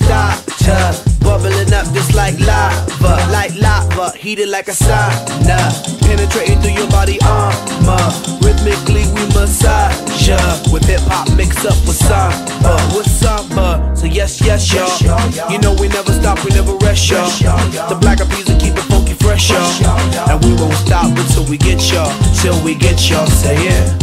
starter, bubbling up just like lava, heated like a sauna, penetrating through your body armor. Rhythmically we massage ya, with hip hop mixed up with samba, So yes, y'all. You know we never stop, we never rest, y'all. The black bees will keep it funky fresh, y'all. And we won't stop until we get y'all, till we get y'all. Say it.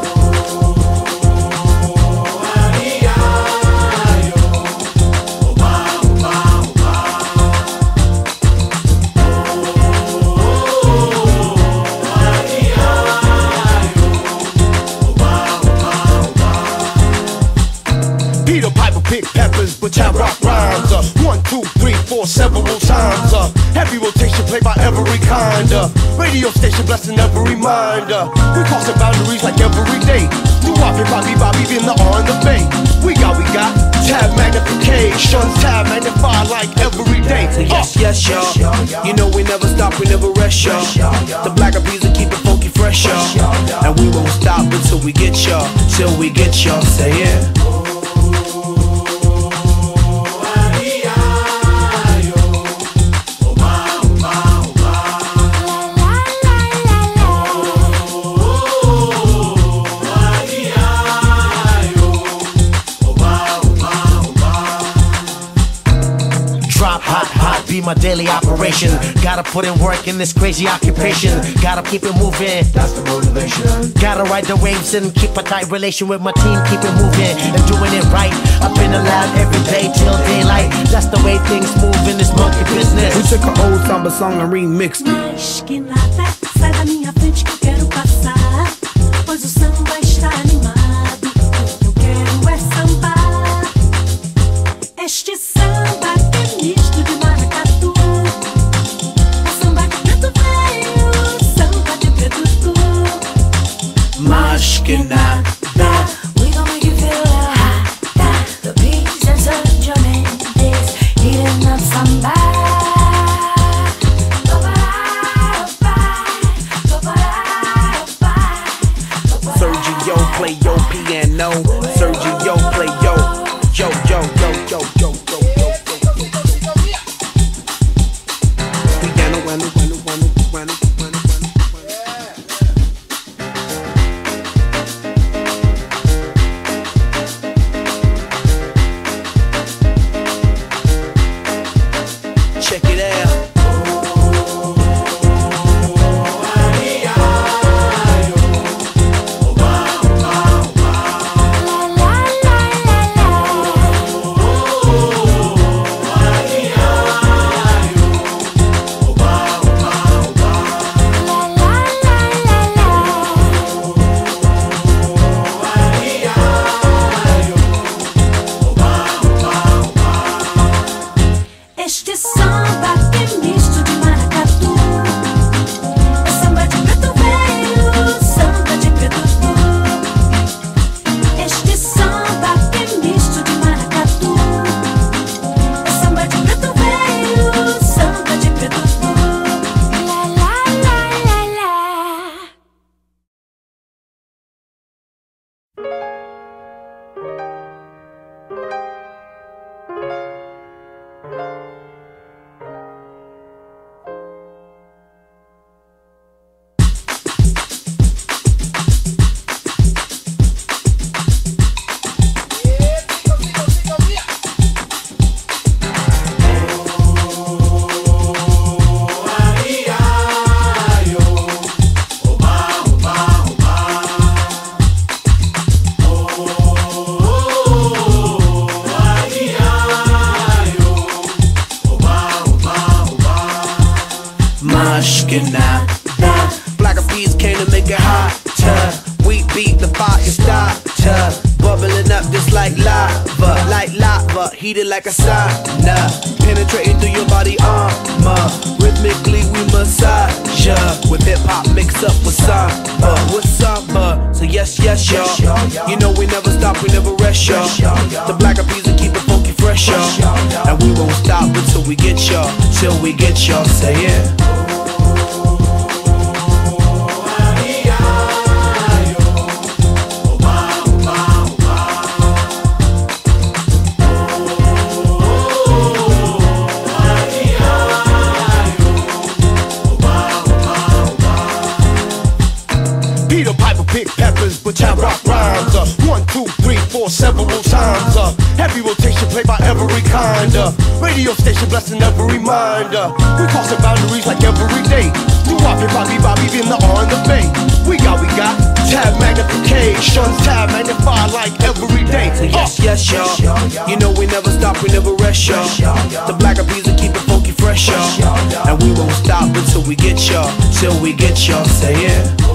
Pick peppers, but I rock rhymes. 1, 2, 3, 4, several times. Heavy rotation played by every kind. Radio station blessing every mind. We crossing boundaries like every day. New Bobby in the on the bay. We got tab magnification, tab magnified like every day. Yes, y'all. You know we never stop, we never rest, y'all. The black bees will keep it funky fresh, y'all. And we won't stop until we get y'all, till we get y'all. Say it. Be my daily operation. Gotta put in work in this crazy occupation. Gotta keep it moving, that's the motivation. Gotta ride the waves and keep a tight relation with my team. Keep it moving and doing it right. Up in the lab every day till daylight. That's the way things move in this monkey business. We took an old samba song and remixed it. Mas que nada, sai da minha frente que eu quero passar. Pois o samba está animado. Eu quero é sambar. Este samba que é misto de maracatu. É samba de preto velho, samba de preto tu. Mas que nada. We gon' make you feel hot. The beats and such Hernandez heating up samba. Sergio play your piano. Sergio play yo. Piano. Check it out. Este samba que é misto de maracatu. É samba de preto velho, samba de preto tu. Este samba que é misto de maracatu. É samba de preto velho, samba de preto tu. La la la la la. Mas que nada. Black bees came to make it hotter. We beat the fire starter, bubbling up just like lava, heated like a sauna, penetrating through your body armor. Rhythmically we massage ya, with hip hop mixed up with samba, So yes, y'all. You know we never stop, we never rest, y'all. The black bees will keep it funky fresh, y'all. And we won't stop until we get y'all, till we get y'all. Say it. Radio station blessing every mind. We crossing boundaries like every day. Do Bobby, Bobby, in the R and the Bay. We got tab magnification, tab magnified like every day. Yes, y'all. You know we never stop, we never rest, y'all. The Black Bees will keep it funky fresh, y'all. And we won't stop until we get y'all, till we get y'all. Say yeah.